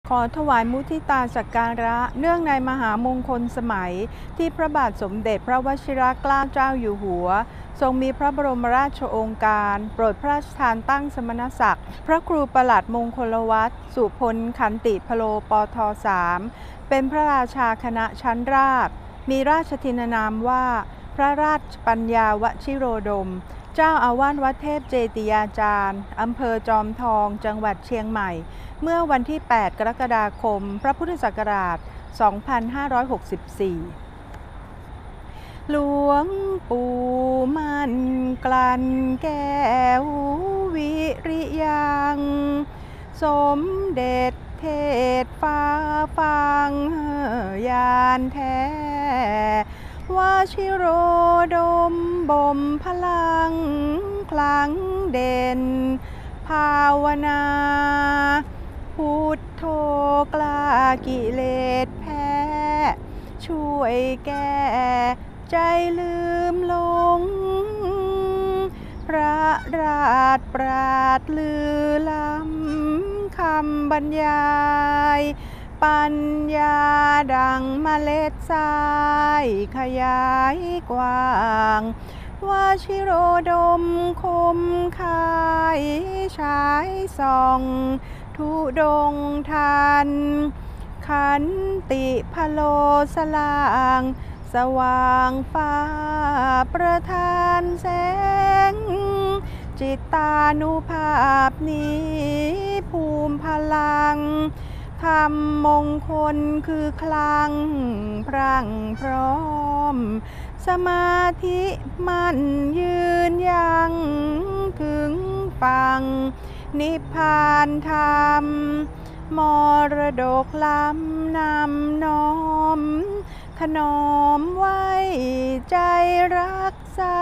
ขอถวายมุทิตาสักการะเนื่องในมหามงคลสมัยที่พระบาทสมเด็จพระวชิรเกล้าเจ้าอยู่หัวทรงมีพระบรมราชโองการโปรดพระราชทานตั้งสมณศักดิ์พระครูประหลัดมงคลวัฒน์สุพลขันติพโลปท3เป็นพระราชาคณะชั้นราชมีราชทินนามว่าพระราชปัญญาวชิโรดมเจ้าอาวาสวัดเทพเจติยาจารย์อำเภอจอมทองจังหวัดเชียงใหม่เมื่อวันที่ 8 กรกฎาคม พระพุทธศักราช 2564 หลวงปู่มั่นกลั่นแก้ววิริยังสมเด็จเทศฟ้าฟังยานแท้วชิโรดมบ่มพลังคลังเด่นภาวนาพุทโธกล้ากิเลสแพ้ช่วยแก้ใจลืมหลงพระราชปราดลือล้ำคำบรรยายปัญญาดังเมล็ดทรายขยายกว้างวชิโรดมคมคายฉายส่องทุดงทันขันติพโลสลางสว่างฟ้าประทานแสงจิตตานุภาพนี้ภูมิพลังธรรมมงคลคือคลังพรั่งพร้อมสมาธิมั่นยืนยังถึงฟังนิพพานธรรมมรดกล้ำนำน้อมถนอมไว้ใจรักษา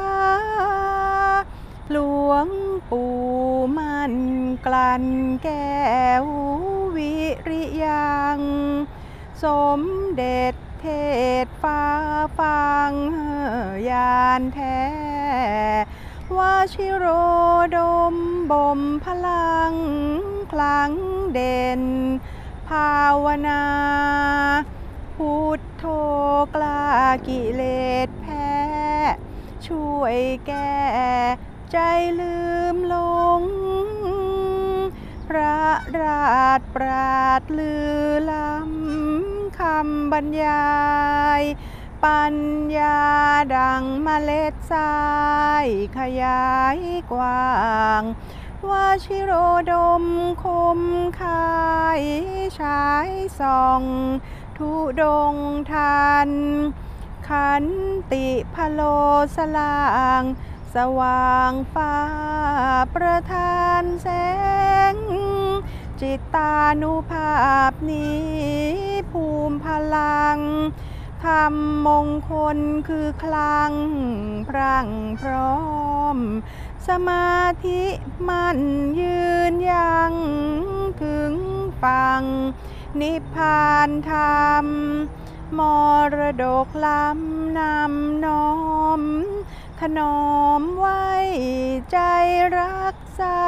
หลวงปู่มั่นกลั่นแก้ววิริยังสมเด็จเทศฟ้าฟังยานแท้วชิโรดมบ่มพลังคลังเด่นภาวนาพุทโธกล้ากิเลสแพ้ช่วยแก้ใจลืมหลงพระราชปราดลือล้ำคำบรรยายปัญญาดังเมล็ดทรายขยายกว้างวชิโรดมคมคายฉายส่องทุดงทันขันติพโลสลางสว่างฟ้าประทานแสงจิตตานุภาพนี้ภูมิพลังธรรมมงคลคือคลังพรั่งพร้อมสมาธิมั่นยืนยังถึงฟังนิพพานธรรมมรดกล้ำนำน้อมถนอมไว้ใจรักษา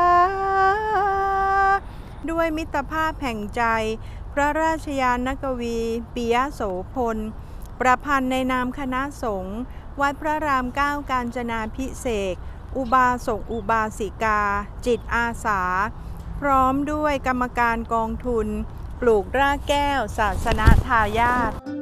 ด้วยมิตรภาพแห่งใจพระราชยานกวีปิยโสพลประพันธ์ในนามคณะสงฆ์วัดพระรามเก้ากาญจนาภิเษกอุบาสกอุบาสิกาจิตอาสาพร้อมด้วยกรรมการกองทุนปลูกรากแก้วศาสนทายาท